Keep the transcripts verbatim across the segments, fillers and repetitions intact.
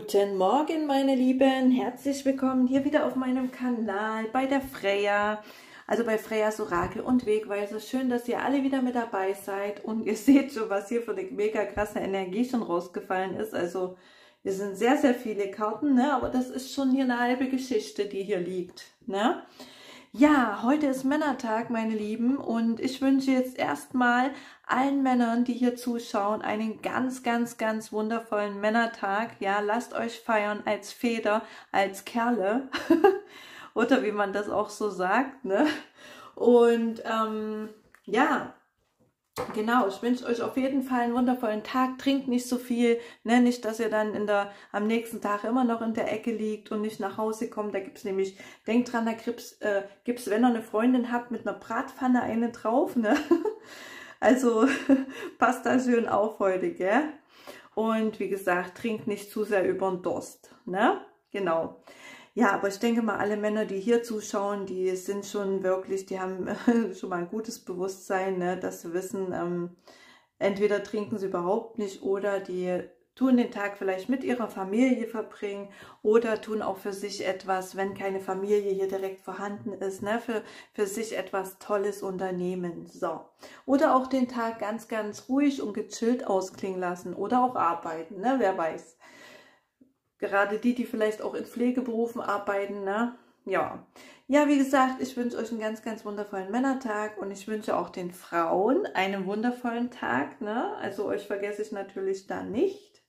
Guten Morgen, meine Lieben, herzlich willkommen hier wieder auf meinem Kanal bei der Freya, also bei Freyas Orakel und Wegweiser. Schön, dass ihr alle wieder mit dabei seid und ihr seht schon, was hier für eine mega krasse Energie schon rausgefallen ist. Also hier sind sehr, sehr viele Karten, ne? Aber das ist schon hier eine halbe Geschichte, die hier liegt, ne? Ja, heute ist Männertag, meine Lieben, und ich wünsche jetzt erstmal allen Männern, die hier zuschauen, einen ganz, ganz, ganz wundervollen Männertag. Ja, lasst euch feiern als Feder, als Kerle oder wie man das auch so sagt, ne? Und ähm, ja, genau, ich wünsche euch auf jeden Fall einen wundervollen Tag. Trinkt nicht so viel, ne? Nicht, dass ihr dann in der, am nächsten Tag immer noch in der Ecke liegt und nicht nach Hause kommt. Da gibt es nämlich, denkt dran, da gibt es, äh, gibt's, wenn ihr eine Freundin habt, mit einer Bratpfanne eine drauf, ne? Also passt da schön auf heute, gell? Und wie gesagt, trinkt nicht zu sehr über den Durst, ne? Genau. Ja, aber ich denke mal, alle Männer, die hier zuschauen, die sind schon wirklich, die haben schon mal ein gutes Bewusstsein, ne, dass sie wissen, ähm, entweder trinken sie überhaupt nicht oder die tun den Tag vielleicht mit ihrer Familie verbringen oder tun auch für sich etwas, wenn keine Familie hier direkt vorhanden ist, ne, für, für sich etwas Tolles unternehmen. So. Oder auch den Tag ganz, ganz ruhig und gechillt ausklingen lassen oder auch arbeiten, ne, wer weiß. Gerade die, die vielleicht auch in Pflegeberufen arbeiten, ne? Ja. Ja, wie gesagt, ich wünsche euch einen ganz, ganz wundervollen Männertag und ich wünsche auch den Frauen einen wundervollen Tag, ne? Also euch vergesse ich natürlich da nicht.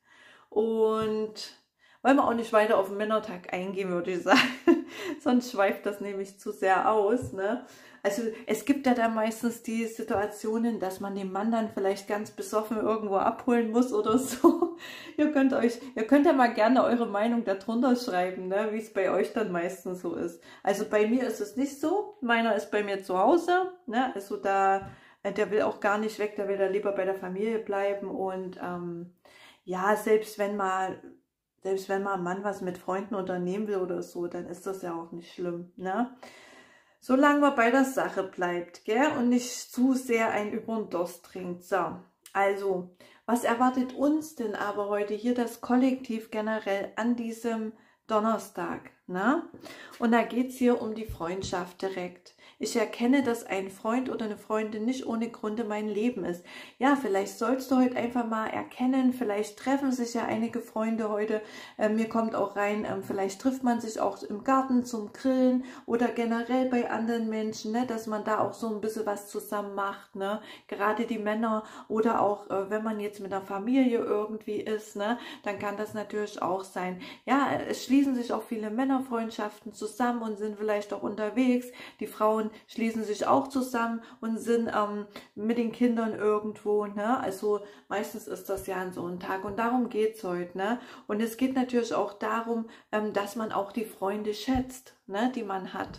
Und wollen wir auch nicht weiter auf den Männertag eingehen, würde ich sagen. Sonst schweift das nämlich zu sehr aus, ne? Also es gibt ja dann meistens die Situationen, dass man den Mann dann vielleicht ganz besoffen irgendwo abholen muss oder so. Ihr könnt euch, ihr könnt ja mal gerne eure Meinung darunter schreiben, ne, wie es bei euch dann meistens so ist. Also bei mir ist es nicht so. Meiner ist bei mir zu Hause, ne? Also da, der will auch gar nicht weg, der will da lieber bei der Familie bleiben. Und ähm, ja, selbst wenn mal, selbst wenn mal ein Mann was mit Freunden unternehmen will oder so, dann ist das ja auch nicht schlimm, ne? Solange man bei der Sache bleibt, gell? Und nicht zu sehr einen über den Durst trinkt. So, also, was erwartet uns denn aber heute hier das Kollektiv generell an diesem Donnerstag, ne? Und da geht es hier um die Freundschaft direkt. Ich erkenne, dass ein Freund oder eine Freundin nicht ohne Gründe mein Leben ist. Ja, vielleicht sollst du heute einfach mal erkennen, vielleicht treffen sich ja einige Freunde heute. Äh, mir kommt auch rein, äh, vielleicht trifft man sich auch im Garten zum Grillen oder generell bei anderen Menschen, ne, dass man da auch so ein bisschen was zusammen macht, ne? Gerade die Männer oder auch, äh, wenn man jetzt mit einer Familie irgendwie ist, ne, dann kann das natürlich auch sein. Ja, es schließen sich auch viele Männerfreundschaften zusammen und sind vielleicht auch unterwegs. Die Frauen schließen sich auch zusammen und sind ähm, mit den Kindern irgendwo, ne? Also meistens ist das ja an so einem Tag und darum geht es heute, ne? Und es geht natürlich auch darum, ähm, dass man auch die Freunde schätzt, ne, die man hat.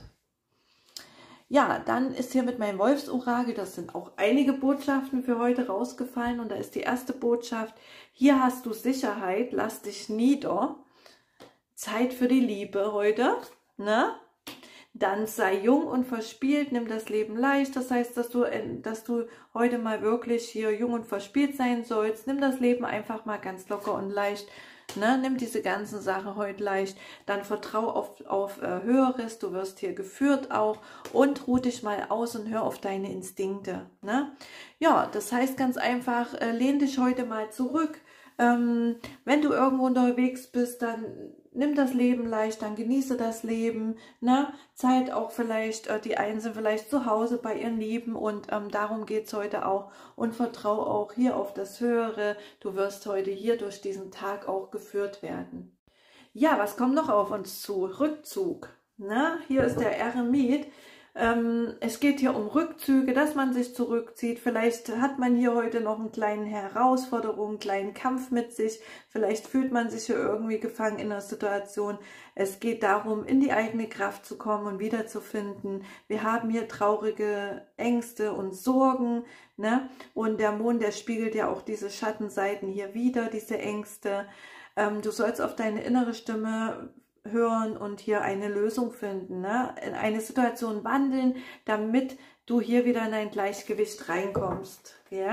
Ja, dann ist hier mit meinem Wolfsorakel, das sind auch einige Botschaften für heute rausgefallen und da ist die erste Botschaft: Hier hast du Sicherheit, lass dich nieder. Zeit für die Liebe heute, ne? Dann sei jung und verspielt, nimm das Leben leicht. Das heißt, dass du, dass du heute mal wirklich hier jung und verspielt sein sollst. Nimm das Leben einfach mal ganz locker und leicht. Ne? Nimm diese ganzen Sachen heute leicht. Dann vertrau auf, auf äh, Höheres. Du wirst hier geführt auch. Und ruh dich mal aus und hör auf deine Instinkte. Ne? Ja, das heißt ganz einfach, äh, lehn dich heute mal zurück. Ähm, wenn du irgendwo unterwegs bist, dann nimm das Leben leicht, dann genieße das Leben, ne? Zeit auch vielleicht, äh, die einen sind vielleicht zu Hause bei ihren Lieben und ähm, darum geht es heute auch und vertraue auch hier auf das Höhere, du wirst heute hier durch diesen Tag auch geführt werden. Ja, was kommt noch auf uns zu? Rückzug, ne? Hier ist der Eremit. Ähm, es geht hier um Rückzüge, dass man sich zurückzieht. Vielleicht hat man hier heute noch eine kleine Herausforderung, einen kleinen Kampf mit sich. Vielleicht fühlt man sich hier irgendwie gefangen in einer Situation. Es geht darum, in die eigene Kraft zu kommen und wiederzufinden. Wir haben hier traurige Ängste und Sorgen, ne? Und der Mond, der spiegelt ja auch diese Schattenseiten hier wieder, diese Ängste. Ähm, du sollst auf deine innere Stimme hören und hier eine Lösung finden, ne? In eine Situation wandeln, damit du hier wieder in ein Gleichgewicht reinkommst. Ja?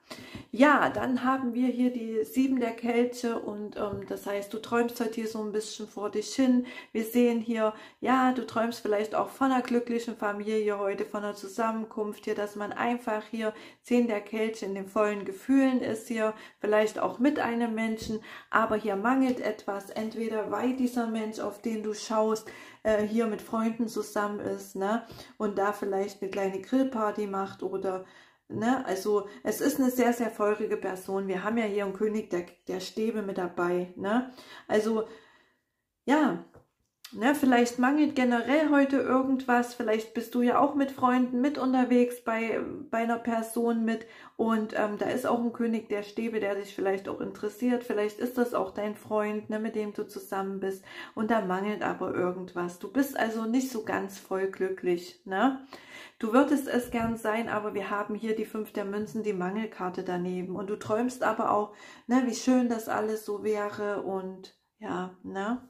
Ja, dann haben wir hier die sieben der Kelche und ähm, das heißt, du träumst heute hier so ein bisschen vor dich hin. Wir sehen hier, ja, du träumst vielleicht auch von einer glücklichen Familie heute, von einer Zusammenkunft hier, dass man einfach hier zehn der Kelche in den vollen Gefühlen ist hier, vielleicht auch mit einem Menschen, aber hier mangelt etwas, entweder weil dieser Mensch, auf den du schaust, äh, hier mit Freunden zusammen ist, ne, und da vielleicht eine kleine Grillparty macht oder Ne, also es ist eine sehr, sehr feurige Person. Wir haben ja hier einen König der, der Stäbe mit dabei. Ne? Also ja, ne, vielleicht mangelt generell heute irgendwas. Vielleicht bist du ja auch mit Freunden mit unterwegs bei, bei einer Person mit. Und ähm, da ist auch ein König der Stäbe, der dich vielleicht auch interessiert. Vielleicht ist das auch dein Freund, ne, mit dem du zusammen bist. Und da mangelt aber irgendwas. Du bist also nicht so ganz voll glücklich. Ne? Du würdest es gern sein, aber wir haben hier die fünf der Münzen, die Mangelkarte daneben. Und du träumst aber auch, ne, wie schön das alles so wäre und ja, ne?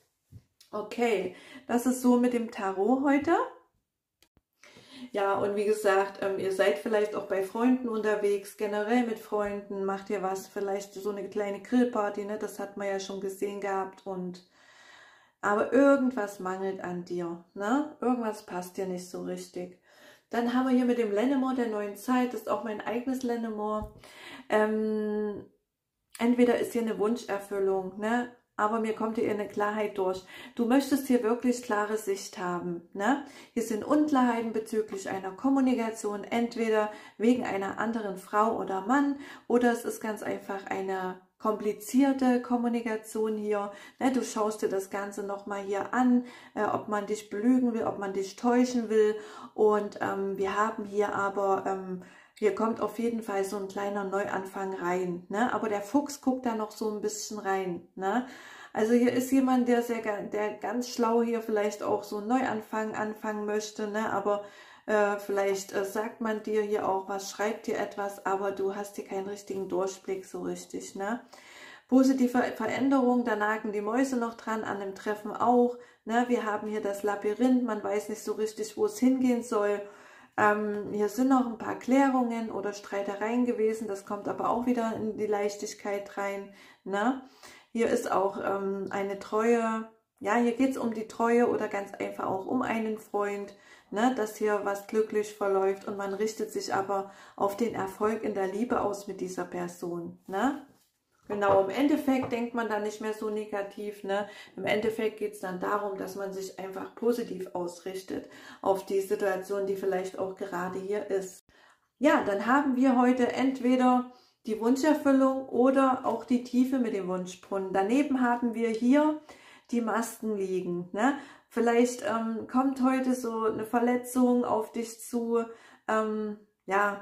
Okay, das ist so mit dem Tarot heute. Ja, und wie gesagt, ähm, ihr seid vielleicht auch bei Freunden unterwegs, generell mit Freunden, macht ihr was, vielleicht so eine kleine Grillparty, ne? Das hat man ja schon gesehen gehabt und aber irgendwas mangelt an dir, ne? Irgendwas passt dir nicht so richtig. Dann haben wir hier mit dem Lenormand der neuen Zeit, das ist auch mein eigenes Lenormand. Ähm, entweder ist hier eine Wunscherfüllung, ne? Aber mir kommt hier eine Klarheit durch. Du möchtest hier wirklich klare Sicht haben, ne? Hier sind Unklarheiten bezüglich einer Kommunikation, entweder wegen einer anderen Frau oder Mann, oder es ist ganz einfach eine komplizierte Kommunikation hier. Ne, du schaust dir das Ganze nochmal hier an, äh, ob man dich belügen will, ob man dich täuschen will. Und ähm, wir haben hier aber, ähm, hier kommt auf jeden Fall so ein kleiner Neuanfang rein. Ne? Aber der Fuchs guckt da noch so ein bisschen rein. Ne? Also hier ist jemand, der, sehr, der ganz schlau hier vielleicht auch so einen Neuanfang anfangen möchte, ne? Aber Äh, vielleicht äh, sagt man dir hier auch was, schreibt dir etwas, aber du hast hier keinen richtigen Durchblick so richtig, ne? Positive Veränderung, da nagen die Mäuse noch dran, an dem Treffen auch, ne? Wir haben hier das Labyrinth, man weiß nicht so richtig, wo es hingehen soll. Ähm, hier sind noch ein paar Klärungen oder Streitereien gewesen, das kommt aber auch wieder in die Leichtigkeit rein, ne? Hier ist auch ähm, eine Treue, ja, hier geht es um die Treue oder ganz einfach auch um einen Freund, ne, dass hier was glücklich verläuft und man richtet sich aber auf den Erfolg in der Liebe aus mit dieser Person. Ne? Genau, im Endeffekt denkt man dann nicht mehr so negativ. Ne? Im Endeffekt geht es dann darum, dass man sich einfach positiv ausrichtet auf die Situation, die vielleicht auch gerade hier ist. Ja, dann haben wir heute entweder die Wunscherfüllung oder auch die Tiefe mit dem Wunschbrunnen. Daneben haben wir hier die Masken liegen. Ne? Vielleicht ähm, kommt heute so eine Verletzung auf dich zu, ähm, ja,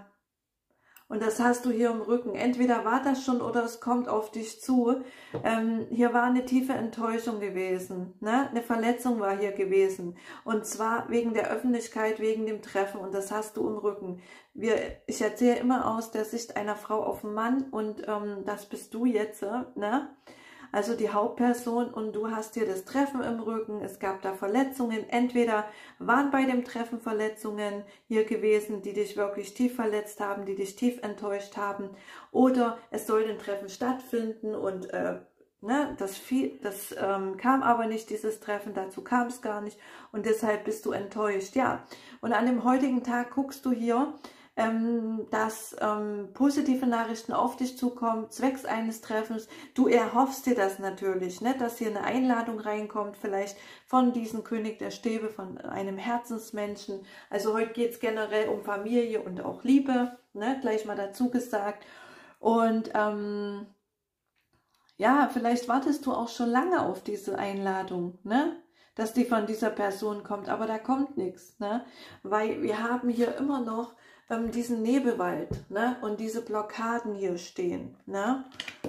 und das hast du hier im Rücken. Entweder war das schon oder es kommt auf dich zu. Ähm, hier war eine tiefe Enttäuschung gewesen, ne? Eine Verletzung war hier gewesen. Und zwar wegen der Öffentlichkeit, wegen dem Treffen. Und das hast du im Rücken. Wir, ich erzähle immer aus der Sicht einer Frau auf einen Mann und ähm, das bist du jetzt, ne? Also die Hauptperson und du hast hier das Treffen im Rücken, es gab da Verletzungen, entweder waren bei dem Treffen Verletzungen hier gewesen, die dich wirklich tief verletzt haben, die dich tief enttäuscht haben, oder es soll ein Treffen stattfinden und äh, ne, das, viel, das ähm, kam aber nicht, dieses Treffen, dazu kam es gar nicht und deshalb bist du enttäuscht. Ja, und an dem heutigen Tag guckst du hier, Ähm, dass ähm, positive Nachrichten auf dich zukommen, zwecks eines Treffens. Du erhoffst dir das natürlich, ne? Dass hier eine Einladung reinkommt, vielleicht von diesem König der Stäbe, von einem Herzensmenschen. Also heute geht es generell um Familie und auch Liebe, ne? Gleich mal dazu gesagt. Und ähm, ja, vielleicht wartest du auch schon lange auf diese Einladung, ne? Dass die von dieser Person kommt, aber da kommt nichts, ne? Weil wir haben hier immer noch ähm, diesen Nebelwald, ne? Und diese Blockaden hier stehen, ne?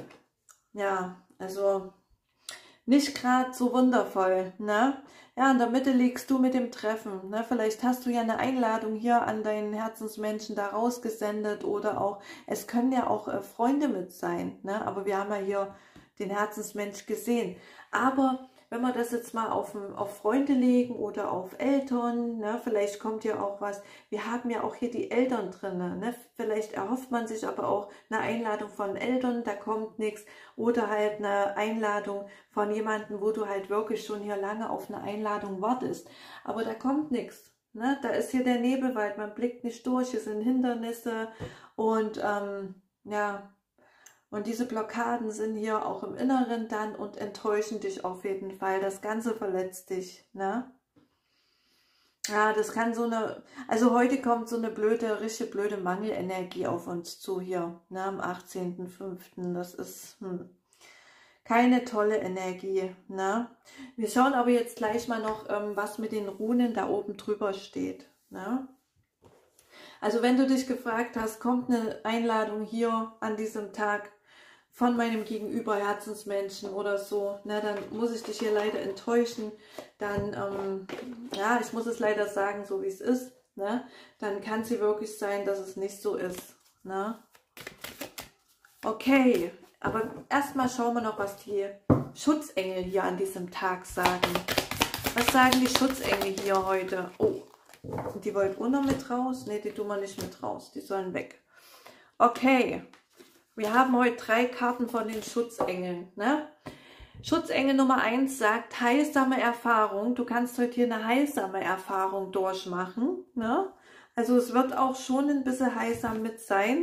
Ja, also nicht gerade so wundervoll, ne? Ja, in der Mitte liegst du mit dem Treffen, ne? Vielleicht hast du ja eine Einladung hier an deinen Herzensmenschen da rausgesendet oder auch, es können ja auch äh, Freunde mit sein, ne? Aber wir haben ja hier den Herzensmensch gesehen. Aber wenn wir das jetzt mal auf, auf Freunde legen oder auf Eltern, ne, vielleicht kommt ja auch was, wir haben ja auch hier die Eltern drin, ne, vielleicht erhofft man sich aber auch eine Einladung von Eltern, da kommt nichts, oder halt eine Einladung von jemandem, wo du halt wirklich schon hier lange auf eine Einladung wartest, aber da kommt nichts. Ne? Da ist hier der Nebelwald, man blickt nicht durch, es sind Hindernisse und ähm, ja, und diese Blockaden sind hier auch im Inneren dann und enttäuschen dich auf jeden Fall. Das Ganze verletzt dich, ne? Ja, das kann so eine, also heute kommt so eine blöde, richtig blöde Mangelenergie auf uns zu hier, ne, am achtzehnten fünften Das ist hm, keine tolle Energie, ne? Wir schauen aber jetzt gleich mal noch, ähm, was mit den Runen da oben drüber steht, ne? Also wenn du dich gefragt hast, kommt eine Einladung hier an diesem Tag von meinem Gegenüber Herzensmenschen oder so, ne, dann muss ich dich hier leider enttäuschen, dann, ähm, ja, ich muss es leider sagen, so wie es ist, ne, dann kann es hier wirklich sein, dass es nicht so ist, ne. Okay, aber erstmal schauen wir noch, was die Schutzengel hier an diesem Tag sagen. Was sagen die Schutzengel hier heute? Oh, die wollt auch noch mit raus? Ne, die tun wir nicht mit raus, die sollen weg. Okay. Wir haben heute drei Karten von den Schutzengeln. Ne? Schutzengel Nummer eins sagt heilsame Erfahrung. Du kannst heute hier eine heilsame Erfahrung durchmachen. Ne? Also es wird auch schon ein bisschen heilsam mit sein.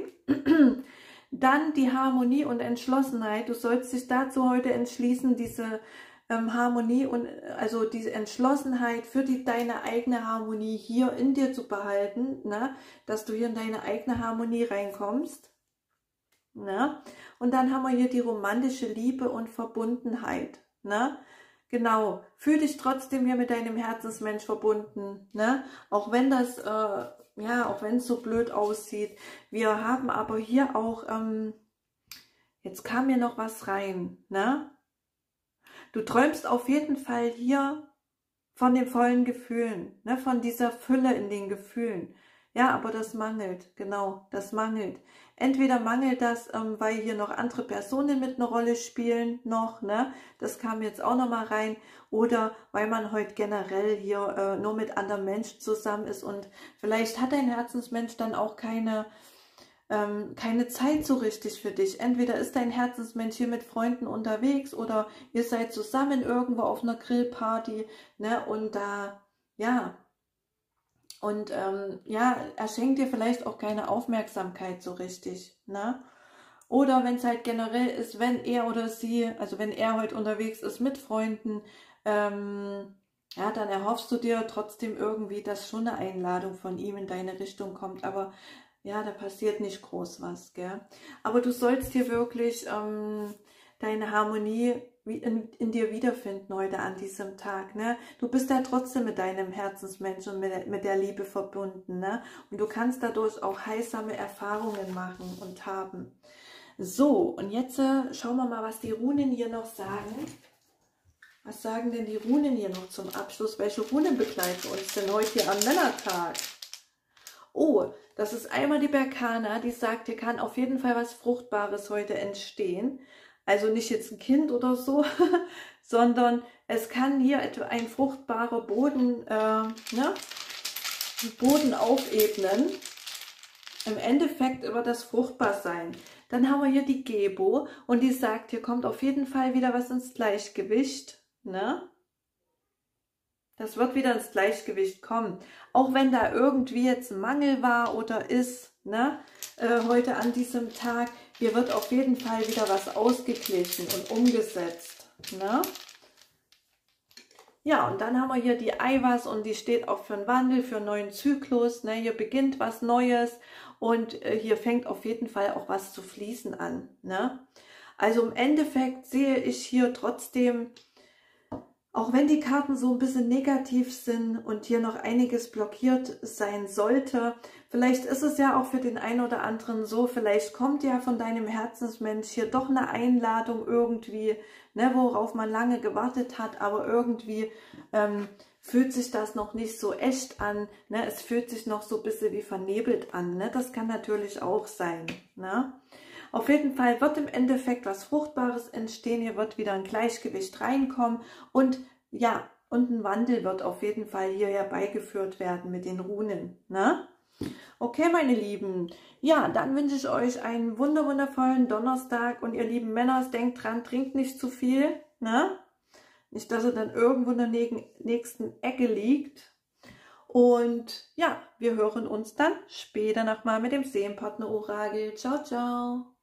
Dann die Harmonie und Entschlossenheit. Du sollst dich dazu heute entschließen, diese ähm, Harmonie und also diese Entschlossenheit für die, deine eigene Harmonie hier in dir zu behalten. Ne? Dass du hier in deine eigene Harmonie reinkommst. Ne? Und dann haben wir hier die romantische Liebe und Verbundenheit. Ne? Genau, fühl dich trotzdem hier mit deinem Herzensmensch verbunden. Ne? Auch wenn das, äh, ja, auch wenn es so blöd aussieht. Wir haben aber hier auch, ähm, jetzt kam mir noch was rein. Ne? Du träumst auf jeden Fall hier von den vollen Gefühlen, ne? Von dieser Fülle in den Gefühlen. Ja, aber das mangelt, genau, das mangelt. Entweder mangelt das, ähm, weil hier noch andere Personen mit einer Rolle spielen, noch, ne? Das kam jetzt auch noch mal rein. Oder weil man heute generell hier äh, nur mit anderen Menschen zusammen ist und vielleicht hat dein Herzensmensch dann auch keine, ähm, keine Zeit so richtig für dich. Entweder ist dein Herzensmensch hier mit Freunden unterwegs oder ihr seid zusammen irgendwo auf einer Grillparty, ne? Und da, ja... Und ähm, ja, er schenkt dir vielleicht auch keine Aufmerksamkeit so richtig, ne? Oder wenn es halt generell ist, wenn er oder sie, also wenn er heute unterwegs ist mit Freunden, ähm, ja, dann erhoffst du dir trotzdem irgendwie, dass schon eine Einladung von ihm in deine Richtung kommt. Aber ja, da passiert nicht groß was, gell? Aber du sollst hier wirklich ähm, deine Harmonie In, in dir wiederfinden heute an diesem Tag, ne? Du bist ja trotzdem mit deinem Herzensmensch und mit der, mit der Liebe verbunden, ne? Und du kannst dadurch auch heilsame Erfahrungen machen und haben. So, und jetzt äh, schauen wir mal, was die Runen hier noch sagen. Was sagen denn die Runen hier noch zum Abschluss? Welche Runen begleiten uns denn heute hier am Männertag? Oh, das ist einmal die Berkana, die sagt, hier kann auf jeden Fall was Fruchtbares heute entstehen. Also nicht jetzt ein Kind oder so, sondern es kann hier ein fruchtbarer Boden, äh, ne, Boden aufebnen. Im Endeffekt wird das fruchtbar sein. Dann haben wir hier die Gebo und die sagt, hier kommt auf jeden Fall wieder was ins Gleichgewicht. Ne? Das wird wieder ins Gleichgewicht kommen. Auch wenn da irgendwie jetzt ein Mangel war oder ist, ne, äh, heute an diesem Tag. Hier wird auf jeden Fall wieder was ausgeglichen und umgesetzt. Ne? Ja, und dann haben wir hier die Eiwas und die steht auch für einen Wandel, für einen neuen Zyklus. Ne? Hier beginnt was Neues und äh, hier fängt auf jeden Fall auch was zu fließen an. Ne? Also im Endeffekt sehe ich hier trotzdem, auch wenn die Karten so ein bisschen negativ sind und hier noch einiges blockiert sein sollte, vielleicht ist es ja auch für den einen oder anderen so, vielleicht kommt ja von deinem Herzensmensch hier doch eine Einladung irgendwie, ne, worauf man lange gewartet hat, aber irgendwie ähm, fühlt sich das noch nicht so echt an, ne? Es fühlt sich noch so ein bisschen wie vernebelt an, ne? Das kann natürlich auch sein, ne? Auf jeden Fall wird im Endeffekt was Fruchtbares entstehen, hier wird wieder ein Gleichgewicht reinkommen und ja, und ein Wandel wird auf jeden Fall hier herbeigeführt werden mit den Runen, ne? Okay, meine Lieben, ja, dann wünsche ich euch einen wunder wundervollen Donnerstag und ihr lieben Männer, denkt dran, trinkt nicht zu viel, ne? Nicht, dass er dann irgendwo in der nächsten Ecke liegt. Und ja, wir hören uns dann später nochmal mit dem Seelenpartner Orakel. Ciao, ciao.